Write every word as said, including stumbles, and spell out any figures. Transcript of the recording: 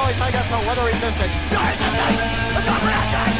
place, I guess so. Whether he missed it. Drives the night. The top of that guy.